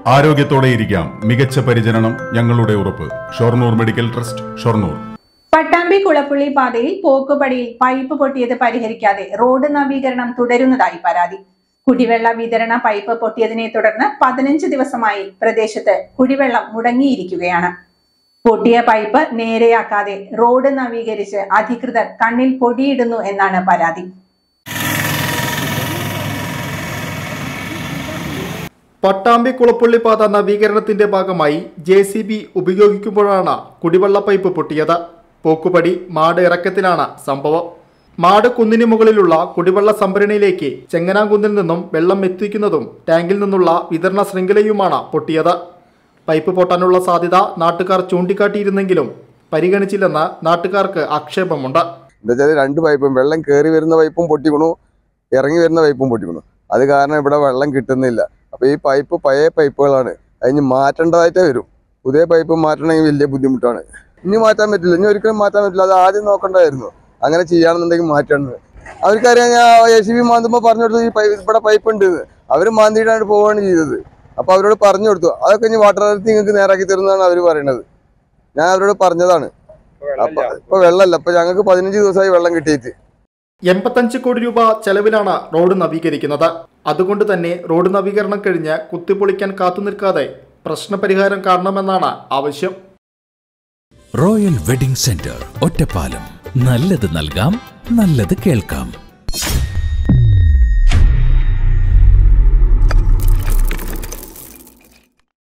ആരോഗ്യത്തോടെയിരിക്കാം. മികച്ച പരിചരണം ഞങ്ങളുടെ ഉറപ്പ്. Shoranur medical trust, Shoranur. പട്ടാമ്പി കുളപ്പുള്ളി പാതയിൽ പോക്കുപടിയിൽ പൈപ്പ് പൊട്ടിയത് പരിഹരിക്കാതെ റോഡ് നവീകരണം തുടരുന്നതായി പരാതി. കുടിവെള്ള വിതരണ പൈപ്പ് പൊട്ടിയതിനെ തുടർന്ന് 15 ദിവസമായി പ്രദേശത്ത് കുടിവെള്ളം മുടങ്ങിയിരിക്കുകയാണ്. പൊട്ടിയ പൈപ്പ് നേരെയാക്കാതെ റോഡ് നവീകരിച്ച് അധികൃതർ കണ്ണിൽ പൊടിയിടുന്നു എന്നാണ് പരാതി. പട്ടാമ്പി കുളപ്പുള്ളി പാത നവീകരണത്തിന്റെ ഭാഗമായി JCB ഉപയോഗിക്കുമ്പോഴാണ് കുടിവെള്ള പൈപ്പ് പൊട്ടിയത്. പോക്കുപടി മാട് ഇറക്കത്തിലാണ് സംഭവം. മാട് കുന്നിന് മുകളിലുള്ള കുടിവെള്ള സംഭരണിയിലേക്ക് ചെങ്ങനാംകുന്നിൽ നിന്നും വെള്ളം എത്തിക്കുന്നതും ടാങ്കിൽ നിന്നുള്ള വിതരണ ശൃംഖലയുമാണ് പൊട്ടിയത്. പൈപ്പ് പൊട്ടാനുള്ള സാധ്യത നാട്ടുകാർ ചൂണ്ടിക്കാട്ടിയിരുന്നെങ്കിലും പരിഗണിച്ചില്ലെന്ന് നാട്ടുകാർക്ക് ആക്ഷേപമുണ്ട്. രണ്ട് പൈപ്പും വെള്ളം കയറി വരുന്ന പൈപ്പും പൊട്ടിക്കണു, ഇറങ്ങി വരുന്ന പൈപ്പും പൊട്ടിക്കണു. അത് കാരണം ഇവിടെ വെള്ളം കിട്ടുന്നില്ല. അപ്പോൾ ഈ പൈപ്പ് പഴയ പൈപ്പുകളാണ്, അതിന് മാറ്റേണ്ടതായിട്ടേ വരും. പുതിയ പൈപ്പ് മാറ്റണമെങ്കിൽ വലിയ ബുദ്ധിമുട്ടാണ്. ഇനി മാറ്റാൻ പറ്റില്ല, ഇനി ഒരിക്കലും മാറ്റാൻ പറ്റില്ല. അത് ആദ്യം നോക്കേണ്ടതായിരുന്നു. അങ്ങനെ ചെയ്യുകയാണെന്നുണ്ടെങ്കിൽ മാറ്റേണ്ടത്. അവർക്കറിയാം, ഞാൻ JCB മാന്തുമ്പോൾ പറഞ്ഞു കൊടുത്തു ഈ ഇവിടെ പൈപ്പ് ഉണ്ട്. അവർ മാന്തിയിട്ടാണ് പോവുകയാണ് ചെയ്തത്. അപ്പോൾ അവരോട് പറഞ്ഞു കൊടുത്തു, അതൊക്കെ ഇനി വാട്ടർ അതോറിറ്റി നിങ്ങൾക്ക് നേരാക്കി തരുന്നതാണ് അവർ പറയുന്നത്. ഞാൻ അവരോട് പറഞ്ഞതാണ്. അപ്പം ഇപ്പോൾ വെള്ളമല്ല, അപ്പോൾ ഞങ്ങൾക്ക് 15 ദിവസമായി വെള്ളം കിട്ടിയിട്ട്. 85 കോടി രൂപ ചെലവിലാണ് റോഡ് നവീകരിക്കുന്നത്. അതുകൊണ്ട് തന്നെ റോഡ് നവീകരണം കഴിഞ്ഞ് കുത്തിപ്പൊളിക്കാൻ കാത്തുനിൽക്കാതെ പ്രശ്നപരിഹാരം കാണണമെന്നാണ് ആവശ്യം. Royal wedding centre, Ottapalam. നല്ലത് നൽകാം, നല്ലത് കേൾക്കാം.